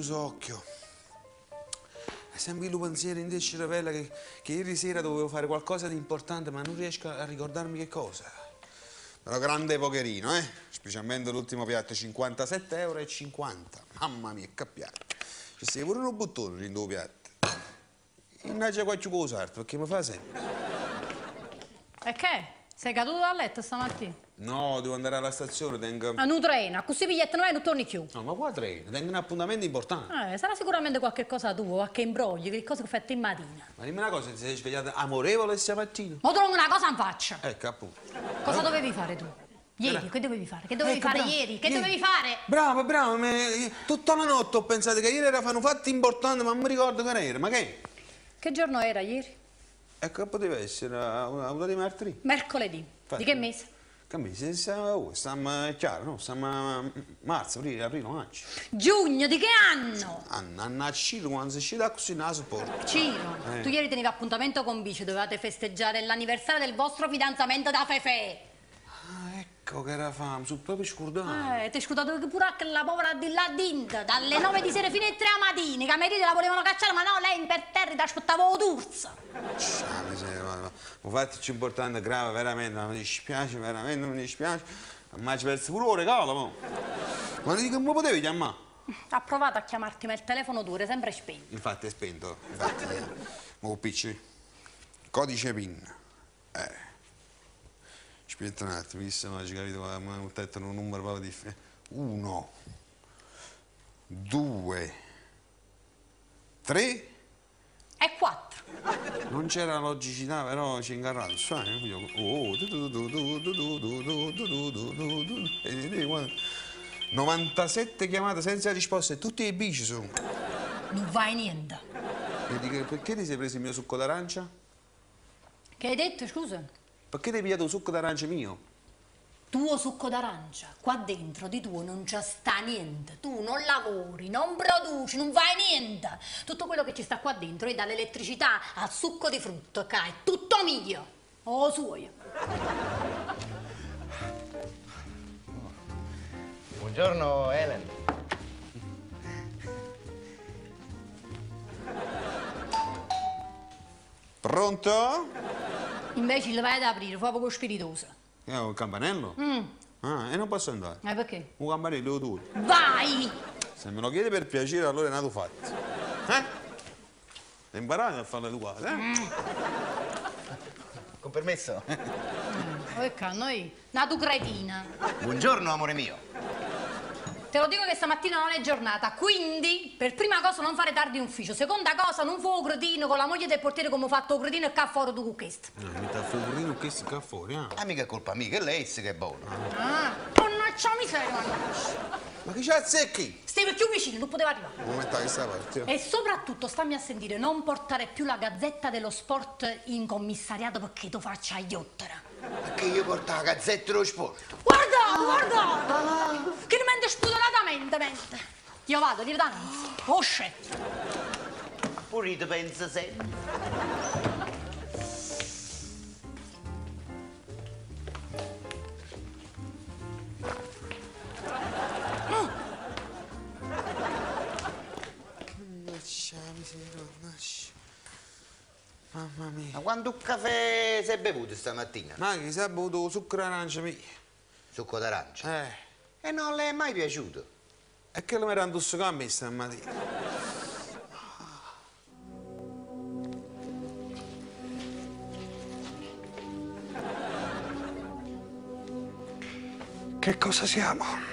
Socchio. È sempre il pensiero in te cervello che ieri sera dovevo fare qualcosa di importante, ma non riesco a ricordarmi che cosa. Però grande pocherino, specialmente l'ultimo piatto, 57,50 €. Mamma mia, che piatto. Ci sei pure un bottone in due piatti. Innanzi qualche cosa, perché mi fa sempre. E che? Sei caduto dal letto stamattina? No, devo andare alla stazione, tengo... A un treno, così biglietto non è, non torni più. No, ma qua treno, tengo un appuntamento importante. Sarà sicuramente qualche cosa tuo, qualche imbroglio, che cosa che fai in mattina. Ma dimmi una cosa, ti sei svegliata amorevole stamattina? Ma trovo una cosa in faccia. Ecco, appunto. Cosa dovevi fare tu? Ieri, che dovevi fare? Che dovevi fare ieri? Che dovevi fare? Bravo, tutta la notte ho pensato che ieri era un fatto importante, ma non mi ricordo che era. Ma che? Che giorno era ieri? Ecco, poteva essere una di martedì. Mercoledì. Infatti, di che mese? Che mese? Stiamo chiaro, no? Stiamo marzo, aprile, maggio. Giugno, di che anno? Anno a Ciro, quando si è uscita così non la sopporto. Ciro, tu ieri tenevi appuntamento con Bici, dovevate festeggiare l'anniversario del vostro fidanzamento da Fefe. Ecco che era fame, sono proprio scordato. Ti hai scordato che pure la povera di là dinta, dalle 9 di sera fino alle 3 a mattina, i camerieri la volevano cacciare, ma no, lei imperterrita aspettava l'ursa. Un fatto importante, grave, veramente, mi dispiace, veramente, mi dispiace. Ma ci perso pure un regalo, mo. Ma non dico che mi potevi chiamare? Ha provato a chiamarti, ma il telefono tuo era sempre spento. Infatti è spento, infatti. Mo picci. Codice PIN. Aspetta un attimo, chissà, non ci capito, ma mi ho detto un numero proprio differente. 1, 2, 3 e 4. Non c'era logicità, però ci ingarrato. 97 chiamate senza risposta e tutti i bici sono. Non vai niente. Perché ti sei preso il mio succo d'arancia? Che hai detto, scusa? Perché ti hai pigliato il succo d'arancia mio? Tuo succo d'arancia, qua dentro di tuo non c'è sta niente. Tu non lavori, non produci, non fai niente. Tutto quello che ci sta qua dentro è dall'elettricità al succo di frutto, che è tutto mio. O suo. Buongiorno, Helen. Pronto? Invece lo vai ad aprire, fa poco spiritoso. Un campanello? E non posso andare. Perché? Un campanello tu. Vai! Se me lo chiedi per piacere, allora è nato fatto. Imparate a farlo educato, Con permesso? Perché a noi, nato cretina. Buongiorno, amore mio. Te lo dico che stamattina non è giornata, quindi per prima cosa non fare tardi in ufficio, seconda cosa non fare un cretino con la moglie del portiere come ho fatto un cretino e qua fuori tu con questo. Mi sta fuori un cretino questo qua fuori, Mica è colpa mia, che lei che è buono. Mannaggia miseria, mannaggia. Ma che c'ha zecchi? Stai più vicino, non poteva arrivare. Come sta questa parte? E soprattutto stammi a sentire, non portare più la Gazzetta dello Sport in commissariato perché tu faccia iottera. Perché io porto la Gazzetta dello Sport? Guarda! Che ne mente spudoratamente. Io vado, ti danno. Osce. Pure io penso sempre. Mamma mia. Ma quanto caffè sei bevuto stamattina? Ma chi si è bevuto succo d'arancia mia? Succo d'arancia? E non le è mai piaciuto? E che lo mi era addosso a me stamattina? Che cosa siamo?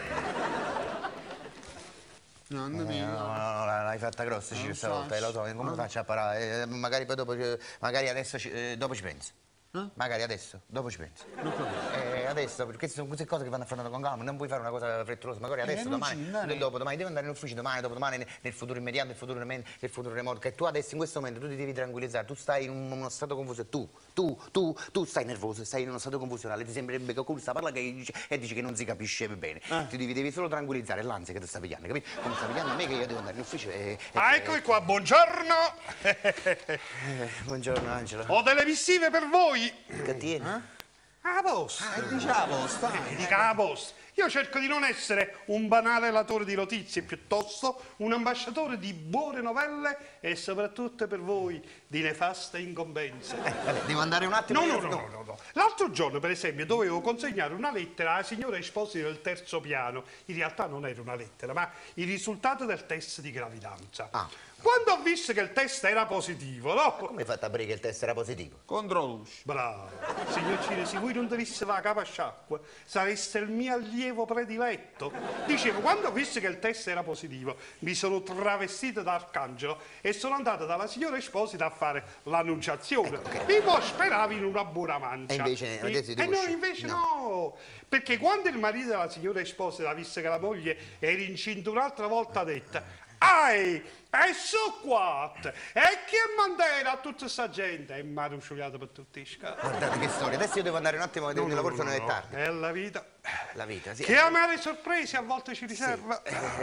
Nonna mia. No, l'hai fatta grossa questa volta, lo so, come faccio a parare? Magari poi dopo, magari adesso dopo ci penso. Magari adesso, dopo ci penso. Adesso, perché sono queste cose che vanno affrontate con calma, non puoi fare una cosa frettolosa, magari adesso, domani, dopodomani, devi andare in ufficio, domani, dopodomani, nel futuro immediato, nel futuro remoto, che tu adesso in questo momento tu ti devi tranquillizzare, tu stai in uno stato confuso, tu stai nervoso, stai in uno stato confusionale, ti sembrerebbe che qualcuno sta parlando e dice che non si capisce bene. Ti devi solo tranquillizzare l'ansia che ti sta pigliando, capito? Come sta pigliando a me che io devo andare in ufficio eccomi qua, buongiorno! Buongiorno Angelo. Ho delle missive per voi! Che tieni? Ah, posto, dice la posta. Dica la posta. Io cerco di non essere un banale relatore di notizie, piuttosto un ambasciatore di buone novelle e soprattutto per voi di nefaste incombenze. Vabbè, devo andare un attimo. No. L'altro giorno, per esempio, dovevo consegnare una lettera alla signora Esposito del terzo piano. In realtà non era una lettera, ma il risultato del test di gravidanza. Quando ho visto che il test era positivo, no? Come hai fatto a sapere che il test era positivo? Controluce. Bravo. Signor Cine, se voi non dovesse la capa a sciacqua, sareste il mio allievo prediletto. Dicevo, quando ho visto che il test era positivo, mi sono travestito da arcangelo e sono andato dalla signora Esposito a fare l'annunciazione. E poi speravo in una buona mancia. E invece adesso ti no, invece no. Perché quando il marito della signora Esposito ha visto che la moglie era incinta un'altra volta, ha detto: "Ai, e so qua, e che mandera a tutta sta gente?" E mi ha rusciugliato per tutti i scavi. Guardate che storia. Adesso io devo andare un attimo a vedere il lavoro, se non è tardi. È la vita. La vita, sì. Che amare sorprese a volte ci riserva.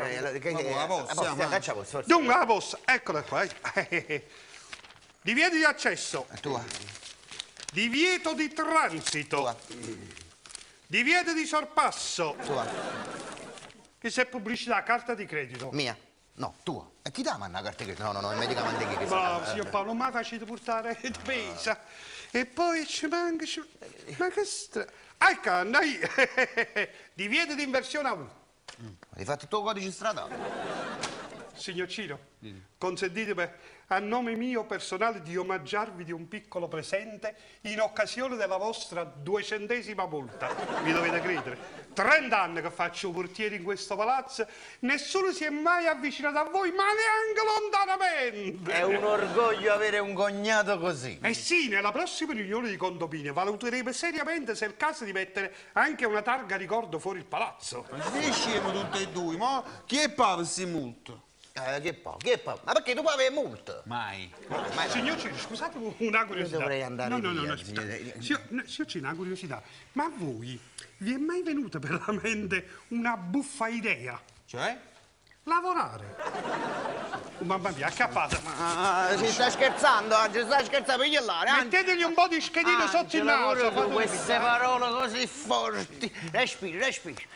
La posta, Caccia forse. Dunque, la posta, eccola qua. Divieto di accesso, Tua. divieto di transito, Tua. divieto di sorpasso. Tua. Che se è pubblicità, carta di credito. Mia. No, tua. E chi dà manna carta che... No, è medicamente che Bravo, signor Paolo, non mi facete portare di pesa. E poi ci manca... Ma che strano. Ecco, noi... Divieto di inversione a U. Hai fatto il tuo codice stradale? Signor Ciro, consentitemi a nome mio personale di omaggiarvi di un piccolo presente in occasione della vostra 200ª multa. Mi dovete credere. 30 anni che faccio portiere in questo palazzo, nessuno si è mai avvicinato a voi, ma neanche lontanamente. È un orgoglio avere un cognato così. Eh sì, nella prossima riunione di condominio valuteremo seriamente se è il caso di mettere anche una targa ricordo fuori il palazzo. Che scemo tutte e due, ma chi è paga si multa? Che po'? Ma perché tu puoi avere multa? Mai. Signor Cino, scusate una curiosità. Io dovrei andare No, via, aspetta. signore. Signor Cino, una curiosità. Ma a voi vi è mai venuta per la mente una buffa idea? Cioè? Lavorare. Oh, mamma mia, accappata. Si sta scherzando oggi, sta scherzando, pigliare. Mettetegli un po' di schedino sotto il naso. Con queste parole così forti. Respiri.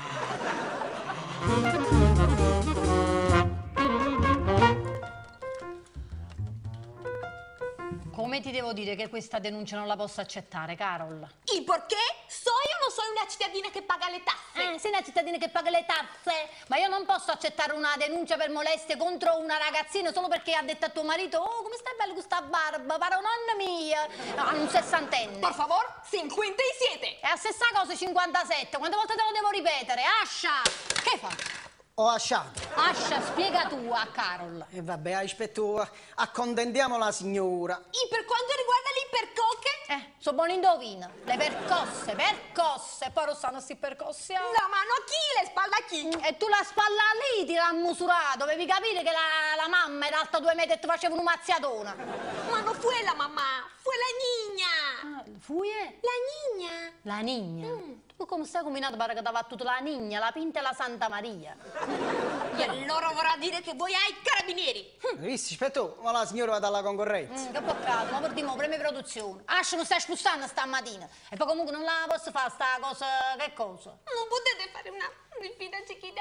Come ti devo dire che questa denuncia non la posso accettare, Carol? ¿Y por qué? ¿Soy o no soy una cittadina che paga le tasse? Sei una cittadina che paga le tasse, ma io non posso accettare una denuncia per molestie contro una ragazzina solo perché ha detto a tuo marito: "Oh, come stai bella questa barba, pare nonna mia", no, un sessantenne. Por favor, 57. È la stessa cosa, 57, quante volte te lo devo ripetere? Ascia, che fa? Ho lasciato. Ascia, spiega tu a Carol. E vabbè, aspetto, accontentiamo la signora. ¿Y por cuanto riguarda l'ipercoche? So buon indovino, le percosse, poi non stanno sti percossi. La mano a chi, le spalle a chi? E tu la spalla lì ti l'ha musurato, dovevi capire che la mamma era alta 2 metri e ti faceva una mazziatona. Ma no fue la mamá, fue la niña. Fue? La niña. La Nigna? Tu come stai combinato pare che ti ha battuto la Nigna, la Pinta e la Santa Maria? E allora vorrà dire che voi hai carabinieri. Visti, aspetta, ma la signora va dalla concorrenza. Che peccato, ma per dire, premi produzione. Ascia, mi stai spostando stamattina. E poi comunque non la posso fare sta cosa, che cosa? Non potete fare una ripida chiquita.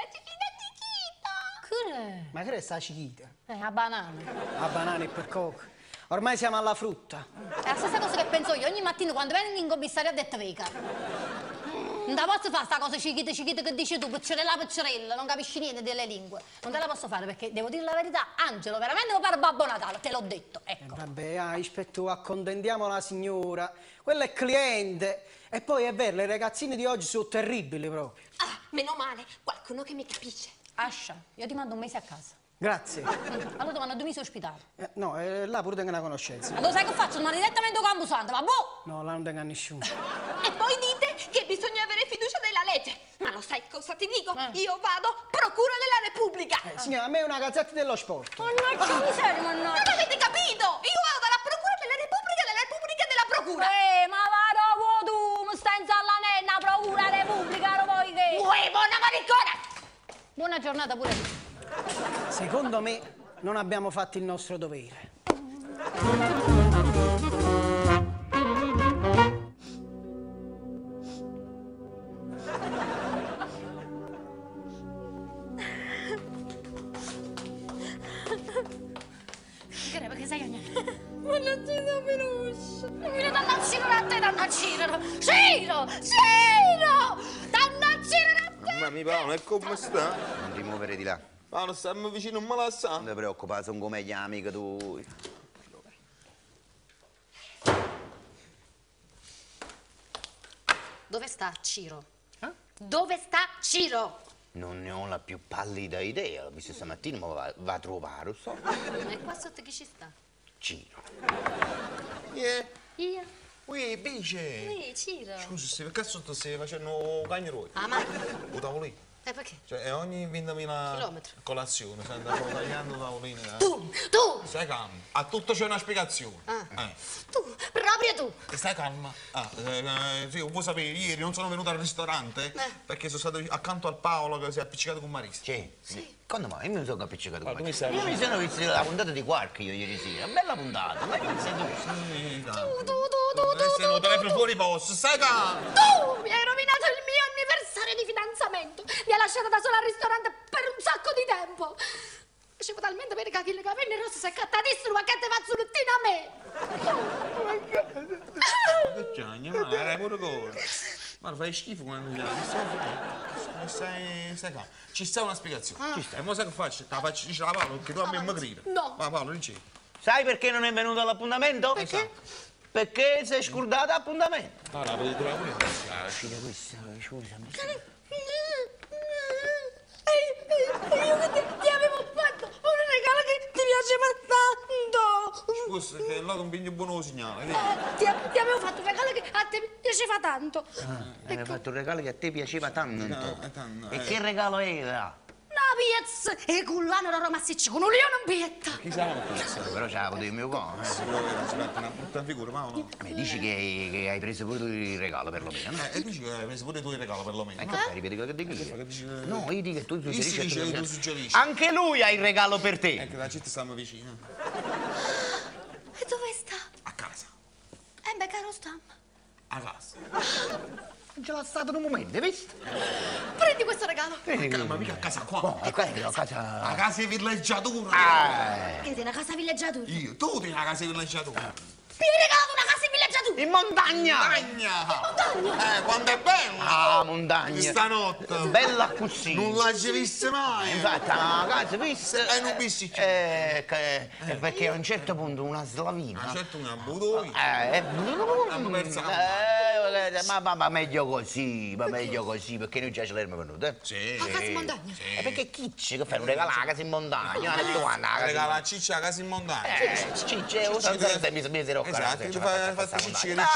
Che Ma che sta cichita? a banana. A banane e per coca. Ormai siamo alla frutta. È la stessa cosa che penso io, ogni mattina quando vengo in commissaria a detto veca. Non te la posso fare sta cosa cichita che dici tu, piccerella, non capisci niente delle lingue. Non te la posso fare perché devo dire la verità, Angelo veramente mi pare Babbo Natale, te l'ho detto, ecco. Vabbè, aspetta, accontentiamo la signora. Quella è cliente. E poi è vero, le ragazzine di oggi sono terribili proprio. Ah, meno male, qualcuno che mi capisce. Ascia, io ti mando un mese a casa. Grazie. Allora ti mando 2 mesi ospitale. No, là pure tengo una conoscenza. Allora sai che faccio? Ti mando direttamente a Camposanto, va boh! No, là non tengo a nessuno. E poi dite che bisogna avere fiducia nella legge. Ma lo sai cosa ti dico? Io vado Procura della Repubblica. Signora, a me è una gazzetta dello sport. Mannaggia miseria, Non mannaggia! avete capito? Io vado dalla Procura della Repubblica della Procura. Ma va dopo tu, mi stai in sala nenna, Procura Repubblica, lo vuoi che? Uevo, una maricona! Buona giornata pure tu. Secondo me non abbiamo fatto il nostro dovere. ci sono fiducia. Mi danno a Ciro a te, danno a Ciro. Ciro! Ciro! Danno a Ciro a te! Mamma mia, Paolo, e come sta? Non ti muovere di là. Paolo, stiamo vicino, non me la sa. Non ti preoccupare, sono come gli amici tu. Dove sta Ciro? Dove sta Ciro? Non ne ho la più pallida idea. L'ho visto stamattina, ma va a trovare, so. E qua sotto chi ci sta? Ciro. Io? Ui, bice. Sì, Ciro. Scusa, se che sotto stai facendo cagnaroi? Ah, macchina? O tavolino? Perché? Cioè, ogni 20.000 Chilometri. colazione, stai tagliando tavolino. Tu! Stai calmo, a tutto c'è una spiegazione. Tu! Proprio tu! Stai calma. Sì, vuoi sapere, ieri non sono venuto al ristorante perché sono stato accanto al Paolo che si è appiccicato con Marisa. Sì. Quando mai? Io mi sono appiccicato con come me. sei? Io mi sono visto la puntata di Quark io ieri sera. Bella puntata, ma che sei tu? Sì, Tu! sei un telefono fuori posto, stai calmo. Tu mi hai rovinato il mio anniversario di fidanzamento! Mi hai lasciata da sola al ristorante per un sacco di tempo! Facevo talmente bene che i capelli rossi si è cattatissimo, ma che te fa zulettino a me! Che giagna, ma era pure cosa. Ma fai schifo quando stai calmo. Ci sta una spiegazione. Ci sta. E mo sai che faccio? Te la faccio dice la Paolo perché tu a me mi grida. No. Ma Paolo, dici. Sai perché non è venuto all'appuntamento? Perché? Perché sei scordato l'appuntamento. No, la potete trovare pure. Figlia questa, scusami. Io ti avevo fatto un regalo che ti piaceva tanto! Scusa, che là non piglio buono segnale. Ti avevo fatto un regalo che a te piaceva tanto! Mi hai fatto un regalo che a te piaceva tanto. tanto, E che regalo era? Una pizza! E cullano loro massicci con un leone in bietta! Chi sa la pizza? Però c'è la potevi mio cuore. Si mette una brutta figura, Paolo. Mi dici che hai preso pure tu il regalo perlomeno, no? E dici che hai preso pure tu il regalo perlomeno. Ecco, ripeti quello che dico io. dici- No, io dico che tu Io si dice che tu suggerisci. suggerisci. Anche lui ha il regalo per te. Ecco, la città stiamo vicino. E dove sta? A casa. Beh, caro Stam, A casa. Non ce l'ha stato in un momento, hai visto? prendi questo regalo! Ma mica a casa qua. Oh, qua è la A casa. casa di villeggiatura. Che sei una casa villeggiatura? Io, tu ti la casa di villeggiatura. Mi hai regalato una casa in villeggiatura! In montagna! Montagna! Quando è bello! Ah, montagna! Stanotte! Bella così! Non l'hai vista mai! Infatti, la casa vista. E non visti più. Perché a un certo punto una slavina. Ma certo una budovi. Abbiamo perso ma meglio così, perché noi già ce l'abbiamo venuta. Sì. A casa in montagna? Perché Kicci che fai un regalo alla casa in montagna? Non è tu guarda, la casa in Regala a Ciccia a casa in montagna. Cicci, mi si rocca. Esatto, tu fai Cicci che dice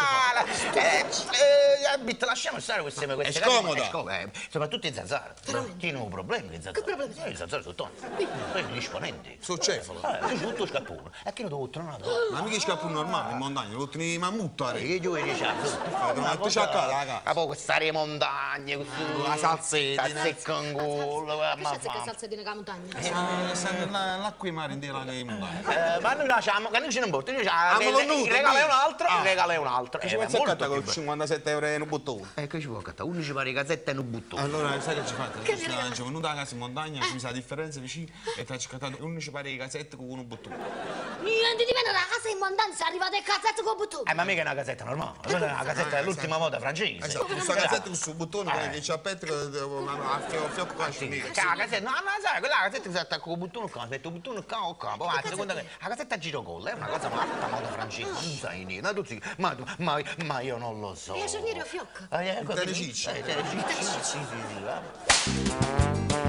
Abit, lasciamo stare queste cose. È scomoda. Soprattutto in zanzara. Tieni un problema in zanzara. Che problema? In zanzara sono tonti. Poi gli esponenti. Sul cefalo. Tu c'è tutto scappone. E che non devo tornare? Ma mica scappo normale in montagna, lo ottieni mammutto. Che giù e dice, Ma tu c'è a casa, raga. ma poi queste montagne, La salsedine. salsicca in culo, Che c'è che salsedine con la montagna? L'acqua in mare intera che in montagna. ma noi lasciamo, che noi ce ne importa, noi Ah, ma lo il nudo, regalo è un dici? altro, il regalo è un altro. Ci pensi a cattare con 57 euro in un bottone? Che ci vuoi cattare? 11 pari casette e un buttone. Allora, sai che ci fate? Ci venuta a casa in montagna, ci sa la differenza vicino e ti ha cercato 11 pari di casette con un bottone. Niente di meno, la casa in montagna, se arrivate a casetta con bottone. Ma mica è una casetta normale, quella è una casetta dell'ultima moda francese. Esatto, questa casetta con sul bottone che ci appetta a fiocco con la La casetta, no, sai, quella casetta che si attacca con il bottone qua, mette il bottone qua o capo, ma secondo me la casetta a girocolla è una cosa matta moda francese, non sai niente, tu sì, ma io non lo so. E a cerniere a fiocco? Te cicci. Sì, va.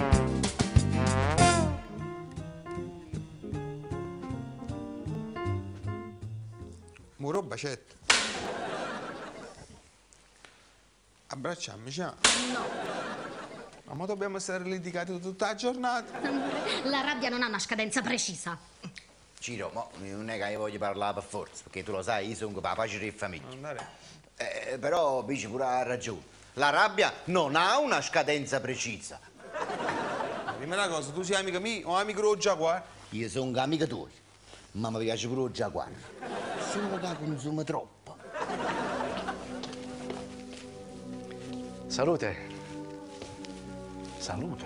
Muro bacetto. Abbracciamoci. No. Ma dobbiamo stare litigati tutta la giornata. La rabbia non ha una scadenza precisa. Ciro, mo, non è che io voglio parlare per forza, perché tu lo sai, io sono capace di famiglia. Però dici pure ha ragione. La rabbia non ha una scadenza precisa. Dimmi una cosa, tu sei amica mia o amico dello Jaguar? Io sono amico tuo, ma mi piace pure il Jaguar. Solo che consuma troppo. Salute. Salute.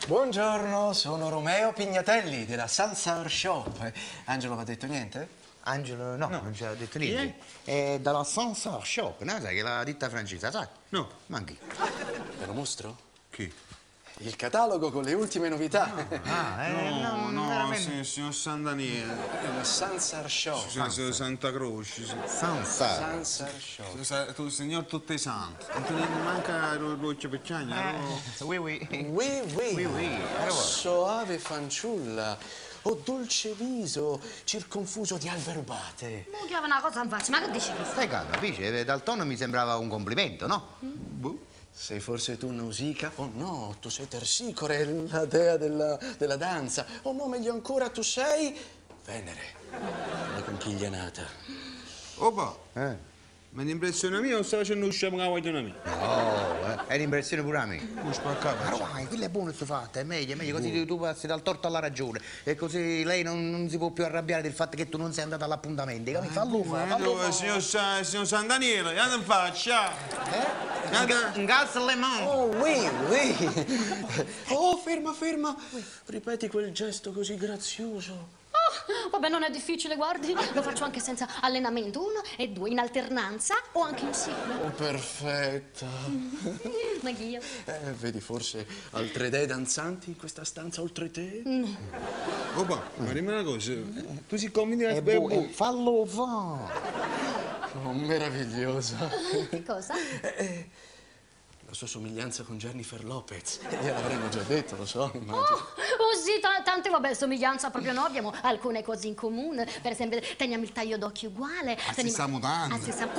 Buongiorno, sono Romeo Pignatelli della Sansar Shop. Angelo mi ha detto niente? Angelo, no, non ci ha detto niente. È dalla Sansar Shop, no? Sai che è la ditta francese, sai? No. Manchi. Te lo mostro? Chi? Il catalogo con le ultime novità. No, veramente. Signor San Daniele. La Sansar Shop. Signor Santa Croce. Sansar. Sansar Shop. Tu, signor tutti i santi. Non te ne manca il roccio pecciagna? Oui, oui. Oui. Soave fanciulla. O dolce viso, circonfuso di albe rubate. Non chiama una cosa in faccia, ma che dici questo? Stai calma, dice, dal tono mi sembrava un complimento, no? Sei forse tu Nausicaa? Oh no, tu sei Tersicore, la dea della danza. O no, meglio ancora, tu sei Venere, la conchiglia nata. Opa! Ma l'impressione mia non sta facendo uscire una voglia mia. No, è l'impressione pure a me. Non spaccato. Ma vai, quello è buono sto fatto, è meglio, così tu passi dal torto alla ragione. E così lei non si può più arrabbiare del fatto che tu non sei andato all'appuntamento. Capito? Fallo fa. Signor San Daniele, andiamo in faccia. Incalza le mani. Oh, oui. Oh, ferma. Ripeti quel gesto così grazioso. Vabbè, non è difficile, guardi. Lo faccio anche senza allenamento. 1 e 2, in alternanza o anche insieme. Oh, perfetta. Anch'io. Vedi forse altre dee danzanti in questa stanza oltre te? Opa, ma dimmi una cosa. Tu si convinti a Fallo fa. Oh, meravigliosa. Che cosa? La sua somiglianza con Jennifer Lopez. Gliel'avremmo già detto, lo so, immagino. Oh sì, tante, vabbè, somiglianza proprio no, abbiamo alcune cose in comune. Per esempio, teniamo il taglio d'occhio uguale. stessa mutanda.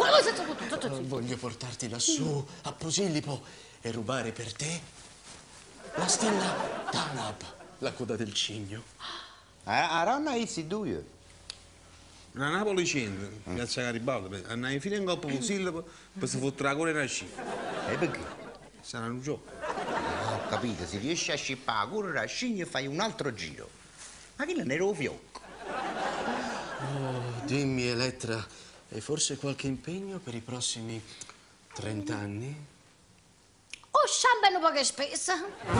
Voglio portarti lassù, a Posillipo, e rubare per te la stella Tanab, la coda del cigno. A Ronna is due. La Napoli Centro, piazza Garibaldi, andai fino in coppa con Silvio per si fottere la coda e la sci. E perché? Sarà un gioco. Ho capito, si riesce a scippare la curva, scegli e fai un altro giro. Ma che non era un fiocco? Oh, dimmi, Elettra, hai forse qualche impegno per i prossimi 30 anni? Oh, sciambano poche spese.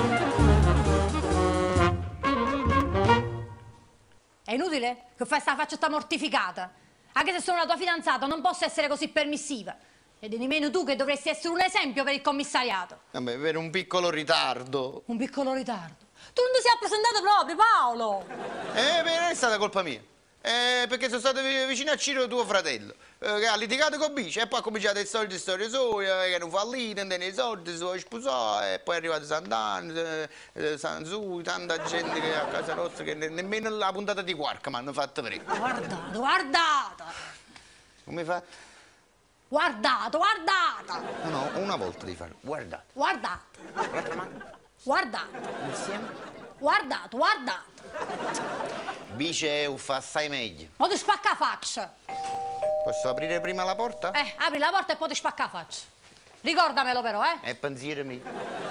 È inutile che fai sta faccia mortificata. Anche se sono la tua fidanzata, non posso essere così permissiva. Ed è nemmeno tu che dovresti essere un esempio per il commissariato. Vabbè, per un piccolo ritardo. Un piccolo ritardo. Tu non ti sei presentato proprio, Paolo! Non è stata colpa mia. Perché sono stato vicino a Ciro, tuo fratello, che ha litigato con Bici e poi ha cominciato le solite storie sue, che erano fallite, non teneva i soldi, si vuole sposare, e poi è arrivato Sant'Anna, Sanzui, tanta gente che a casa nostra che nemmeno la puntata di quark mi hanno fatto vedere. Guardata! Come fa? Guardata! No, una volta di fare. Guardate. Guardata! L'altra mano. Guardata! Insieme. Guardata! Bice fa assai meglio. Ma ti spacca la faccia! Posso aprire prima la porta? Apri la porta e poi ti spacca la faccia. Ricordamelo però, È pensiero mio.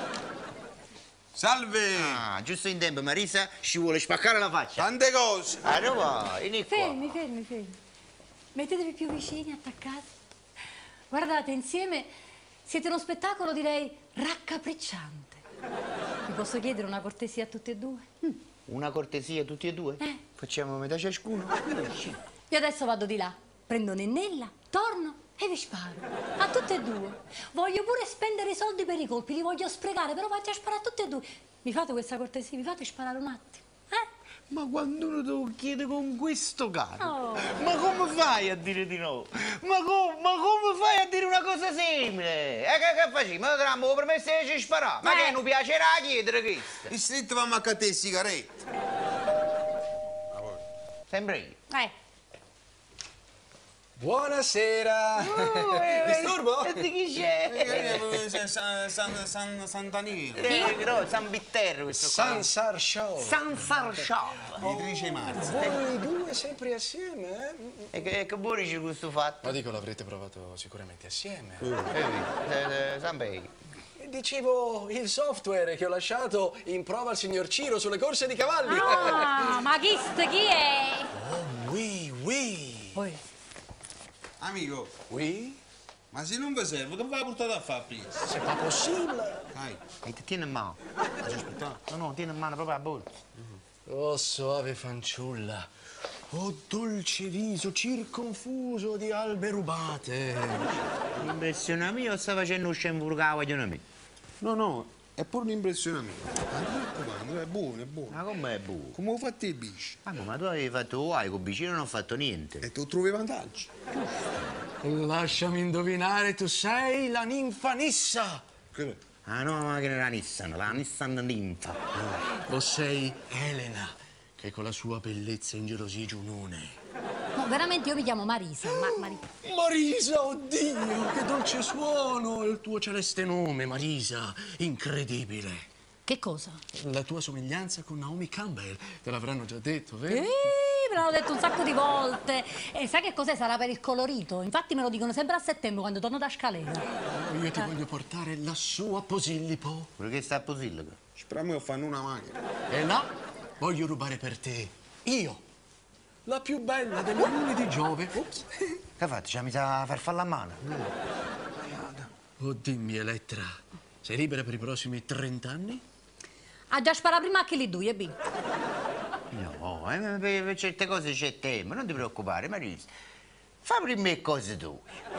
Salve! Ah, giusto in tempo, Marisa ci vuole spaccare la faccia. Tante cose! Allora, vieni qua. Fermi. Mettetevi più vicini, attaccati. Guardate, insieme siete uno spettacolo, direi, raccapricciante. Vi posso chiedere una cortesia a tutti e due? Una cortesia tutti e due? Facciamo metà ciascuno? Io adesso vado di là, prendo Nennella, torno e vi sparo. A tutte e due. Voglio pure spendere i soldi per i colpi, li voglio sprecare, però faccio sparare a tutte e due. Mi fate questa cortesia? Mi fate sparare un attimo? Ma quando uno te lo chiede con questo caro, ma come fai a dire di no? Ma come fai a dire una cosa simile? Che facevi? Ma trammo permesso di sparare? Ma che non piacerà chiedere questo? Il stretto va a cattare sigarette. Sempre io. Buonasera! Disturbo? E di chi c'è? San Daniele. No, San Bitterro questo qua. Sansar Show. Sansar Shop. Editrice Marzi. Voi due sempre assieme, E che vuoi dici questo fatto? Ma dico, l'avrete provato sicuramente assieme. San Bei. Dicevo, il software che ho lasciato in prova al signor Ciro sulle corse di cavalli. Ma chi è? Oh, oui. Poi. Amico. Oui? Ma se non vi serve, che vai a portare a fare pizza? C'est pas possible. Dai, E ti tieni in mano. aspetta. No, tieni in mano proprio la borsa. Oh, soave fanciulla. Oh, dolce viso circonfuso di albe rubate. Impressiona mia o sta facendo uscire un furgavo di me? No, è pure un'impressione mia. Ma non mi raccomando, è buono, è buono. Ma com'è buono? Come ho fatto i bici? Ma tu avevi fatto uai, con vicino non ho fatto niente. E tu trovi vantaggi. Lasciami indovinare, tu sei la ninfa Nissa. Che? Ah no, ma che era la Nissan Ninfa. O sei Elena, che con la sua bellezza ingelosì Giunone. No, veramente io mi chiamo Marisa. Marisa, oddio, che dolce suono! Il tuo celeste nome, Marisa. Incredibile. Che cosa? La tua somiglianza con Naomi Campbell. Te l'avranno già detto, vero? Me l'hanno detto un sacco di volte. E sai che cos'è? Sarà per il colorito. Infatti me lo dicono sempre a settembre quando torno da Scalera. Io ti voglio portare lassù a Posillipo. Perché sta a Posillipo? Speriamo che fanno una macchina. E là voglio rubare per te. Io, la più bella delle lune di Giove. Ops. Che fate? Ci ha messo a far fare la mano. Oh, dimmi, Elettra, sei libera per i prossimi 30 anni? Ha già sparato prima che li due, B. No, per certe cose c'è tempo, non ti preoccupare, Marisa. Fa prima le cose tue.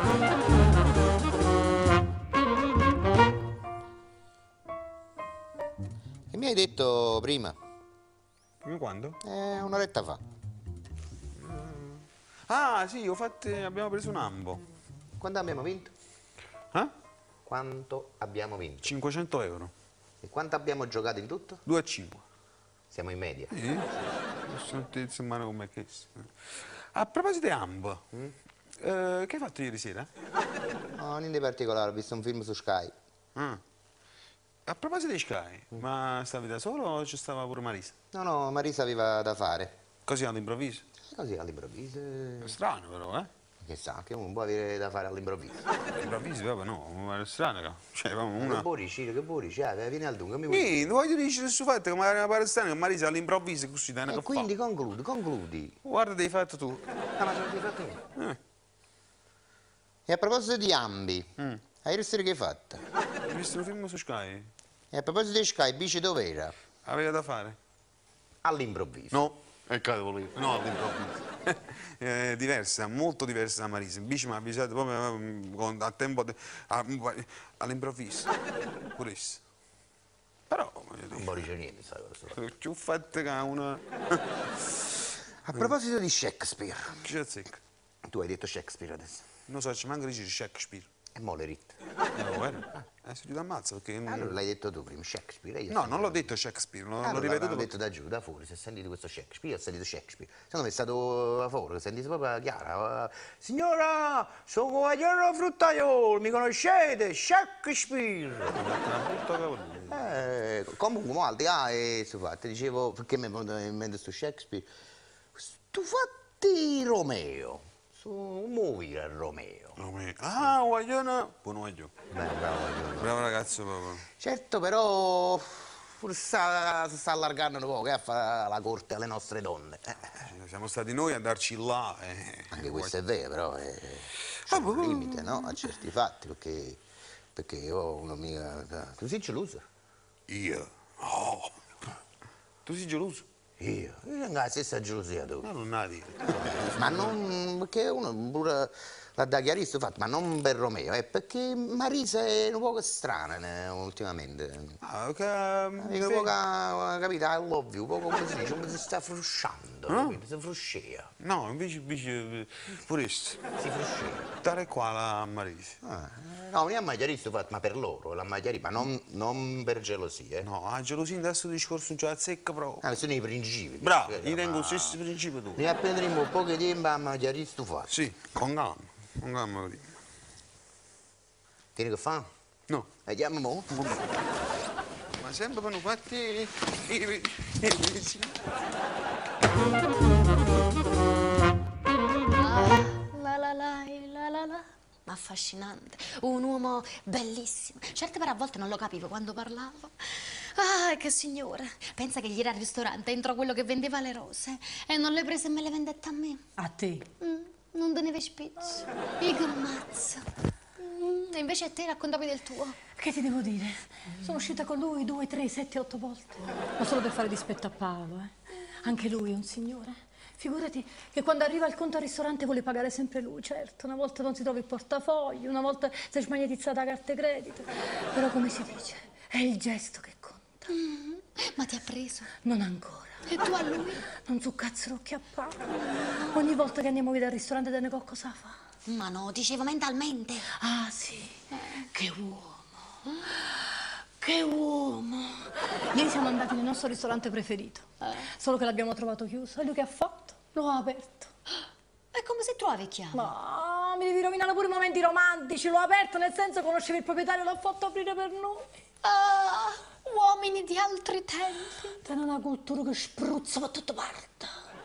Che mi hai detto prima? Come quando? Un'oretta fa. Ah, sì, abbiamo preso un ambo. Quanto abbiamo vinto? Eh? Quanto abbiamo vinto? 500 euro. E quanto abbiamo giocato in tutto? 2 a 5. Siamo in media. Sono in mano come questo. A proposito di ambo, che hai fatto ieri sera? No, niente di particolare, ho visto un film su Sky. Ah. A proposito di Sky, ma stavi da solo o ci stava pure Marisa? No, Marisa aveva da fare. Così all'improvviso? Così all'improvviso. È strano però, eh? Che sa, che uno può avere da fare all'improvviso. All'improvviso proprio no, ma è strano, no? Cioè, proprio Che una... vuoi dire, che vuoi dire? Vieni al dunque, mi vuoi Niente, voglio dire sul fatto che magari pare strano che Marisa all'improvviso così da una E che quindi fa. concludi. Guarda, ti hai fatto tu. Ah, ma ce l'hai fatto io. Eh. E a proposito di ambi, ieri sera che hai fatto? Hai visto un film su Sky? E a proposito di Sky, Bici dov'era? Aveva da fare? All'improvviso. No, è caso lì. No, all'improvviso. Diversa, molto diversa da Marisa. Bici mi ha avvisato proprio a tempo all'improvviso. Pure essa. Però, Non può dire niente, sai cosa. ci ho fatto che una... A proposito di Shakespeare. Chi c'è zecca? Tu hai detto Shakespeare adesso. Non so, ci manca di dire Shakespeare. E mo le ritte. No, vero? Se ti ammazza perché... Allora l'hai detto tu prima, Shakespeare. E io No, ho non l'ho detto Shakespeare, l'ho allora, ripetuto. l'ho detto da giù, da fuori, se sentite questo Shakespeare, io ho sentito Shakespeare. Secondo me è stato a fuori, sentite proprio chiara. Signora, sono Guagliano Fruttaiolo, mi conoscete? Shakespeare! Comunque, altri, e su fatti, dicevo, perché mi è venuto in mente sto Shakespeare? Tu fatti Romeo, su muovere Romeo. Ah, guaglione. Buono guaglione. Beh, bravo. Bravo ragazzo proprio. Certo, però forse si sta allargando un po' che a fare la corte alle nostre donne. Siamo stati noi a darci là. Anche questo è vero, però c'è un limite, no? A certi fatti, perché io non mica... Tu sei geloso? Io? Oh. Tu sei geloso? Io ho la stessa gelosia tu. No, non la dire. Ma non... perché uno pure l'ha da chiarire sto fatto, ma non per Romeo, è perché Marisa è un po' strana ultimamente. Ah, che... È un po', capito, I love you, un po' come si dice, come si sta frusciando, capito? Si fruscia. No, invece pure questo. Si fruscia. Stare qua la Marisa. No, non è mai chiarito sto fatto, ma per loro, l'ha mai chiarito, ma non per gelosia, No, la gelosia in questo discorso non ce la zecca proprio. sono i principi. Bravo, io tengo lo stesso principio tu. Ne apprenderemo un po' di tempo a mai chiarire sto fatto. Sì, con calma così. Tieni che fa? No. Vediamo mo'. Ma sempre vanno fatti La. Ma affascinante, un uomo bellissimo. Certe però a volte non lo capivo quando parlava. Ah, che signore. Pensa che gli era al ristorante, entrò quello che vendeva le rose e non le prese e me le vendette a me. A te? Non te ne vai spizzo. E che ammazza. E invece a te raccontami del tuo. Che ti devo dire? Sono uscita con lui 2, 3, 7, 8 volte. Ma solo per fare dispetto a Paolo, Anche lui è un signore. Figurati che quando arriva il conto al ristorante vuole pagare sempre lui, certo. Una volta non si trova il portafoglio, una volta si è smagnetizzata la carta credito. Però come si dice, è il gesto che conta. Ma ti ha preso? Non ancora. E tu a lui? Non so cazzo che a Paolo. Ogni volta che andiamo via dal ristorante te ne cosa fa? Ma no, dicevo mentalmente. Ah sì, che uomo. Che uomo! Ieri siamo andati nel nostro ristorante preferito, solo che l'abbiamo trovato chiuso. E lui che ha fatto? Lo ha aperto. È come se trovavi chiave. Ma mi devi rovinare pure i momenti romantici. L'ho aperto, nel senso conoscevi il proprietario, l'ho fatto aprire per noi. Ah, uomini di altri tempi. C'è una cultura che spruzza da tutte parti.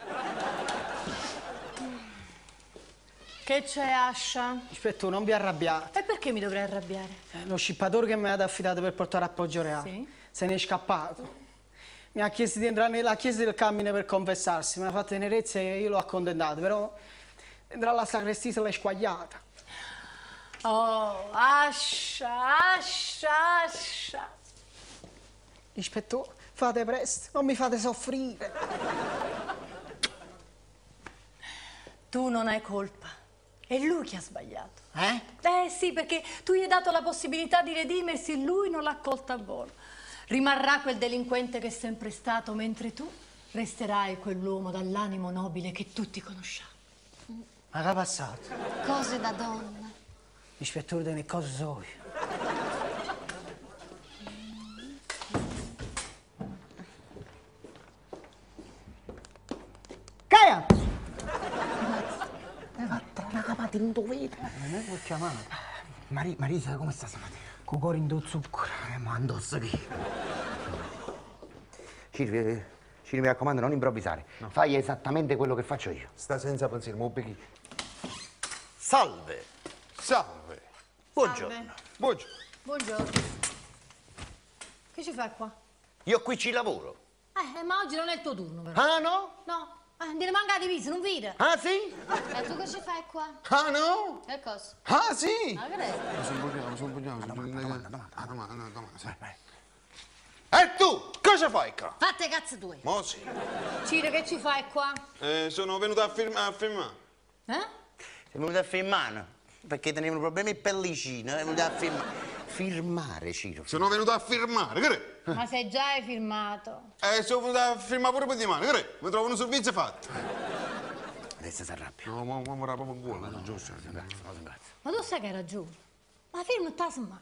Che c'è, Ascia? Aspetta, non vi arrabbiate. E perché mi dovrei arrabbiare? Lo scippatore che mi avete affidato per portare a Poggio Reale Sì? se ne è scappato. Mi ha chiesto di entrare nella chiesa del Carmine per confessarsi. Mi ha fatto tenerezza e io l'ho accontentato, però entrare alla sacrestia se l'è squagliata. Oh, Ascia, Ascia, Ascia. Ispettore, fate presto, non mi fate soffrire. Tu non hai colpa. È lui che ha sbagliato. Eh? Sì, perché tu gli hai dato la possibilità di redimersi, lui non l'ha colta a volo. Rimarrà quel delinquente che è sempre stato, mentre tu resterai quell'uomo dall'animo nobile che tutti conosciamo. Ma che è passato? Cose da donna. Ispettore delle cose sue. Caia! Non dovete. Non può chiamare. Marisa, come sta stamattina? Con cuore in zucchero. Ma indossa chi? Ciri, mi raccomando, non improvvisare. No. Fai esattamente quello che faccio io. Sta senza pensiero, mo beghi. Salve. Salve. Buongiorno. Buongiorno. Buongiorno. Che ci fai qua? Io qui ci lavoro. Ma oggi non è il tuo turno, però. Ah, no? No, ne manca la divisa, non vede. Ah, sì? E tu che ci fai qua? Ah, no? Che cosa? Ah, sì? Ma che è? Sono un po'. Domanda. E tu, cosa fai qua? Fatte cazzo tue. Mo sì. Cire, che ci fai qua? Sono venuto a filmare. Eh? Sei venuto a firmare? Perché tenevano problemi il pellicino, è venuto a firmare. Firmare, Ciro. Sono venuto a firmare, che è? Ma se già hai firmato. Sono venuto a firmare pure per di mano, che è? Mi trovo un servizio fatto. Adesso si arrabbia. No, ma ora proprio in cuore, giusto. Ma tu sai che hai ragione. Ma firma tasma.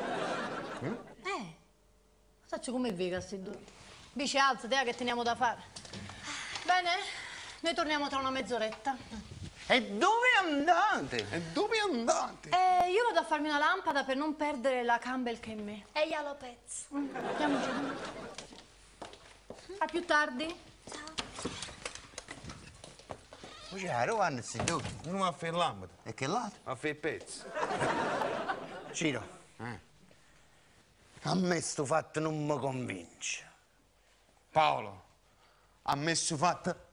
Faccio come Vegas, sti due. Bici, alzati, che teniamo da fare. Bene, noi torniamo tra una mezz'oretta. E dove andate? E dove andate? Io vado a farmi una lampada per non perdere la Campbell che è in me. E io lo pezzo. Andiamoci. A più tardi. Poi c'è la Rovan, si tu. Non mi fare lampada, E che lato? a fare i pezzi. Ciro. A me sto fatto non mi convince. Paolo, a me sto fatto